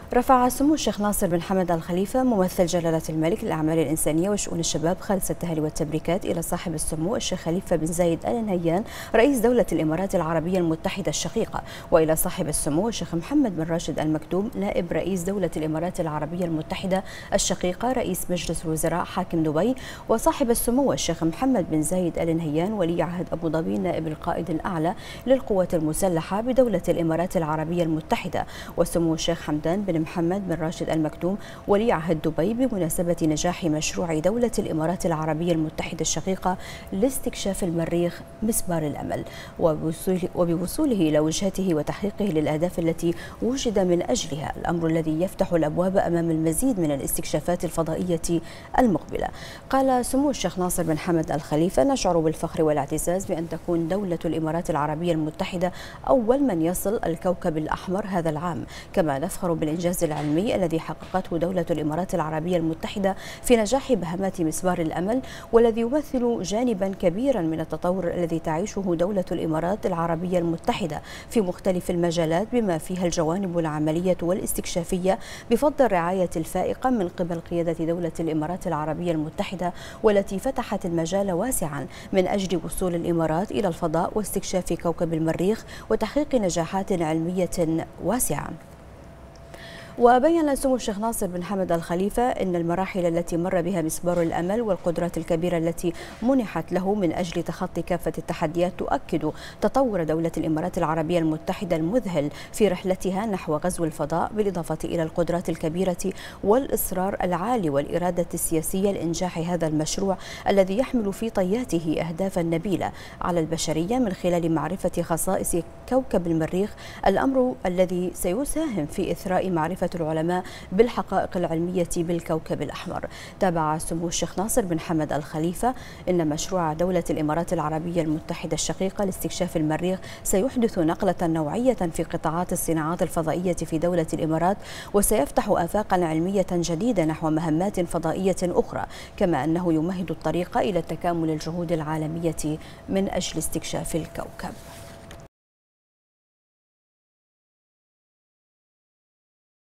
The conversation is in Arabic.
رفع سمو الشيخ ناصر بن حمد آل خليفة ممثل جلالة الملك للأعمال الإنسانية وشؤون الشباب خالص التهاني والتبريكات إلى صاحب السمو الشيخ خليفة بن زايد آل نهيان رئيس دولة الإمارات العربية المتحدة الشقيقة، وإلى صاحب السمو الشيخ محمد بن راشد آل مكتوم نائب رئيس دولة الإمارات العربية المتحدة الشقيقة رئيس مجلس الوزراء حاكم دبي، وصاحب السمو الشيخ محمد بن زايد آل نهيان ولي عهد أبو ظبي نائب القائد الأعلى للقوات المسلحة بدولة الإمارات العربية المتحدة، وسمو الشيخ حمدان بن محمد بن راشد آل مكتوم ولي عهد دبي بمناسبة نجاح مشروع دولة الإمارات العربية المتحدة الشقيقة لاستكشاف المريخ مسبار الأمل، وبوصوله إلى وجهته وتحقيقه للأهداف التي وجد من أجلها، الأمر الذي يفتح الأبواب أمام المزيد من الاستكشافات الفضائية المقبلة. قال سمو الشيخ ناصر بن حمد آل خليفة: نشعر بالفخر والاعتزاز بأن تكون دولة الإمارات العربية المتحدة أول من يصل الكوكب الأحمر هذا العام، كما نفخر بالإنجاز العلمي الذي حققته دولة الإمارات العربية المتحدة في نجاح بهمات مسبار الأمل، والذي يمثل جانبا كبيرا من التطور الذي تعيشه دولة الإمارات العربية المتحدة في مختلف المجالات بما فيها الجوانب العملية والاستكشافية بفضل الرعاية الفائقة من قبل قيادة دولة الإمارات العربية المتحدة، والتي فتحت المجال واسعا من أجل وصول الإمارات إلى الفضاء واستكشاف كوكب المريخ وتحقيق نجاحات علمية واسعة. وبين سمو الشيخ ناصر بن حمد آل خليفة أن المراحل التي مر بها مسبار الأمل والقدرات الكبيرة التي منحت له من أجل تخطي كافة التحديات تؤكد تطور دولة الإمارات العربية المتحدة المذهل في رحلتها نحو غزو الفضاء، بالإضافة إلى القدرات الكبيرة والإصرار العالي والإرادة السياسية لإنجاح هذا المشروع الذي يحمل في طياته أهدافا نبيلة على البشرية من خلال معرفة خصائص كوكب المريخ، الأمر الذي سيساهم في إثراء معرفة العلماء بالحقائق العلمية بالكوكب الأحمر. تابع سمو الشيخ ناصر بن حمد آل خليفة أن مشروع دولة الإمارات العربية المتحدة الشقيقة لاستكشاف المريخ سيحدث نقلة نوعية في قطاعات الصناعات الفضائية في دولة الإمارات، وسيفتح آفاقا علمية جديدة نحو مهمات فضائية أخرى، كما أنه يمهد الطريق إلى تكامل الجهود العالمية من أجل استكشاف الكوكب.